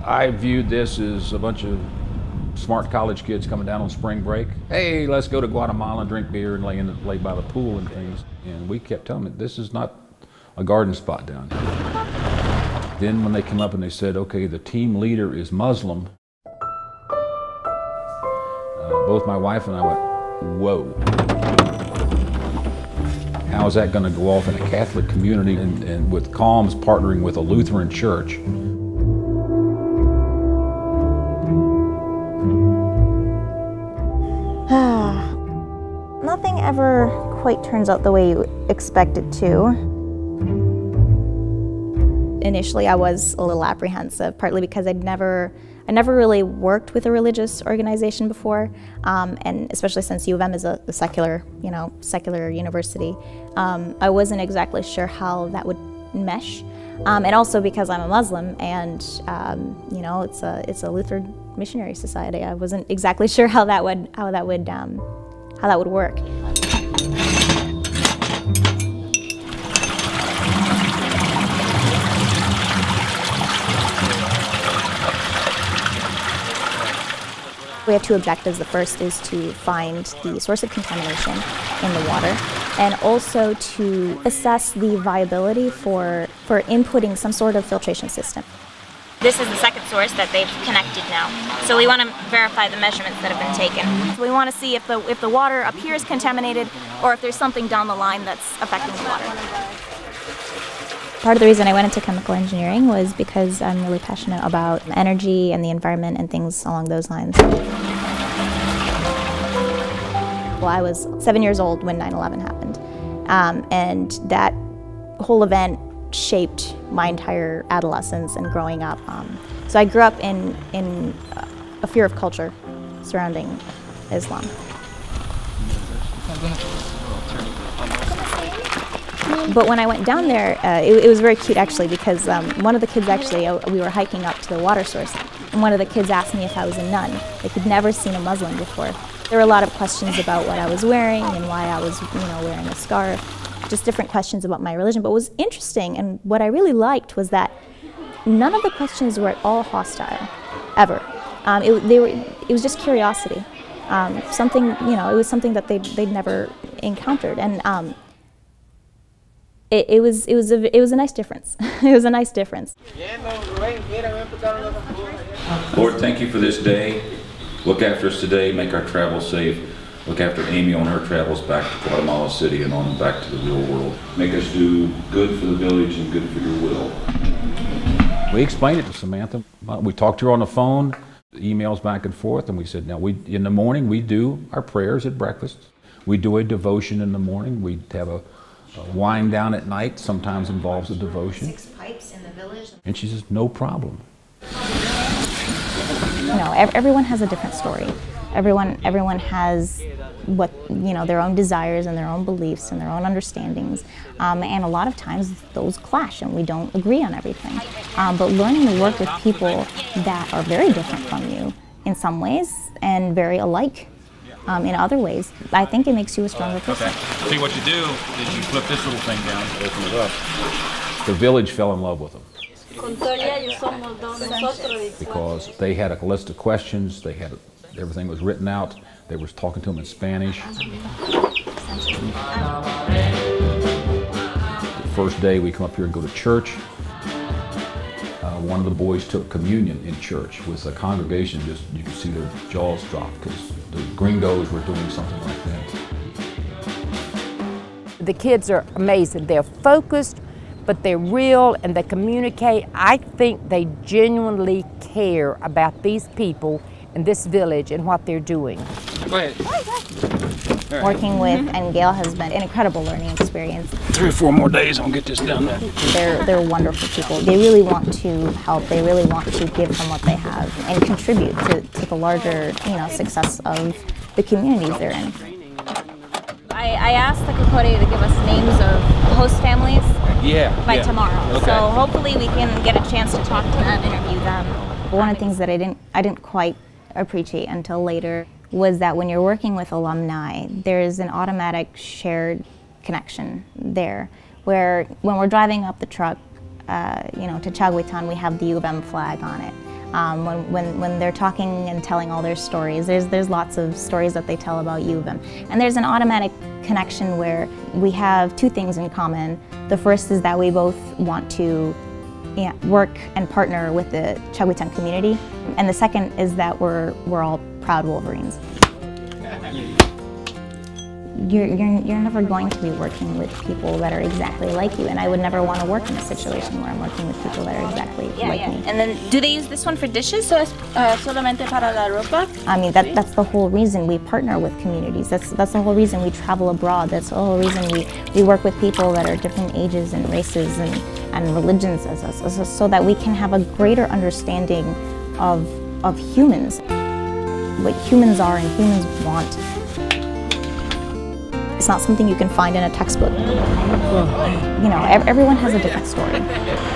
I viewed this as a bunch of smart college kids coming down on spring break. Hey, let's go to Guatemala and drink beer and lay by the pool and things. And we kept telling them, this is not a garden spot down here. Then when they came up and they said, okay, the team leader is Muslim, both my wife and I went, whoa. How is that going to go off in a Catholic community and with Calms partnering with a Lutheran church? Nothing ever quite turns out the way you expect it to. Initially, I was a little apprehensive, partly because I never really worked with a religious organization before, and especially since U of M is a secular, secular university, I wasn't exactly sure how that would mesh, and also because I'm a Muslim, and it's a Lutheran missionary society. I wasn't exactly sure how that would work. We have two objectives. The first is to find the source of contamination in the water, and also to assess the viability for inputting some sort of filtration system. This is the second source that they've connected now. So we want to verify the measurements that have been taken. So we want to see if the water appears contaminated or if there's something down the line that's affecting the water. Part of the reason I went into chemical engineering was because I'm really passionate about energy and the environment and things along those lines. Well, I was 7 years old when 9/11 happened, and that whole event shaped my entire adolescence and growing up. So I grew up in a fear of culture surrounding Islam. But when I went down there, it was very cute actually, because one of the kids we were hiking up to the water source, and one of the kids asked me if I was a nun. Like, he'd never seen a Muslim before. There were a lot of questions about what I was wearing and why I was wearing a scarf. Just different questions about my religion. But what was interesting and what I really liked was that none of the questions were at all hostile, ever. It was just curiosity. It was something that they'd never encountered, and it was a nice difference. It was a nice difference. Lord, thank you for this day. Look after us today. Make our travels safe. Look after Amy on her travels back to Guatemala City and on back to the real world. Make us do good for the village and good for your will. We explained it to Samantha. We talked to her on the phone, emails back and forth, and we said, now in the morning we do our prayers at breakfast. We do a devotion in the morning. We have a wind down at night, sometimes involves a devotion. 6 pipes in the village. And she says, no problem. Everyone has a different story. Everyone has their own desires and their own beliefs and their own understandings, and a lot of times those clash and we don't agree on everything. But learning to work with people that are very different from you in some ways and very alike in other ways, I think it makes you a stronger person. Okay. See, what you do is you flip this little thing down, open it up. The village fell in love with them. Because they had a list of questions, everything was written out, they were talking to them in Spanish. The first day we come up here and go to church, one of the boys took communion in church with the congregation. Just you could see their jaws drop because the gringos were doing something like that. The kids are amazing. They're focused, but they're real and they communicate. I think they genuinely care about these people in this village and what they're doing. Go ahead. Working with and Gail has been an incredible learning experience. 3 or 4 more days, I'll get this done. They're wonderful people. They really want to help. They really want to give from what they have and contribute to the larger, success of the communities they're in. I asked the Kokore to give us names of host families by tomorrow. Okay. So hopefully we can get a chance to talk to them, interview them. One of the things that I didn't quite appreciate until later was that when you're working with alumni, there's an automatic shared connection there, where when we're driving up the truck, to Chaguitan, we have the U of M flag on it. When they're talking and telling all their stories, there's lots of stories that they tell about U of M. And there's an automatic connection where we have two things in common. The first is that we both want to work and partner with the Chaguitan community. And the second is that we're all proud Wolverines. You're never going to be working with people that are exactly like you, and I would never want to work in a situation where I'm working with people that are exactly like me. And then, do they use this one for dishes? So es solamente para la ropa? I mean, that's the whole reason we partner with communities. That's the whole reason we travel abroad. That's the whole reason we work with people that are different ages and races and religions as us, so that we can have a greater understanding of humans, what humans are and humans want. It's not something you can find in a textbook. You know, everyone has a different story.